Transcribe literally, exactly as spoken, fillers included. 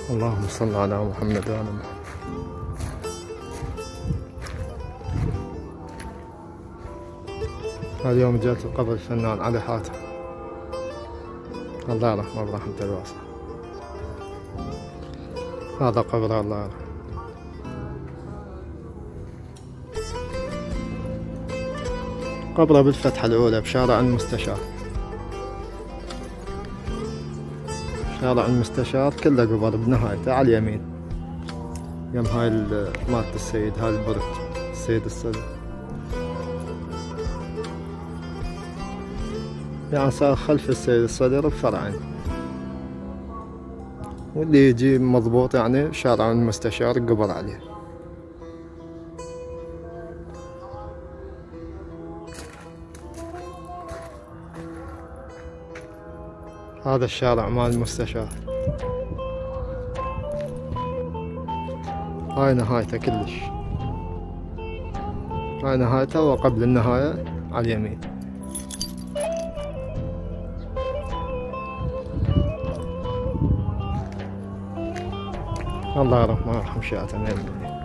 اللهم صل على محمد وعلى محمد. هذا يوم جلسة قبر الفنان علي حاتم، الله يرحمه برحمته الواسعة. هذا قبره الله يرحمه. قبره بالفتحة الأولى بشارع المستشار. شارع المستشار كله قبر بنهايته على اليمين، يم هاي مالت السيد، هاي البرج السيد الصدر. يعني صار خلف السيد الصدر بفرعين، واللي يجي مضبوط يعني شارع المستشار قبر عليه. هذا الشارع مال المستشار، هاي نهايته كلش، هاي نهايته وقبل النهاية على اليمين. الله يرحمه ويرحم شيعة النبي.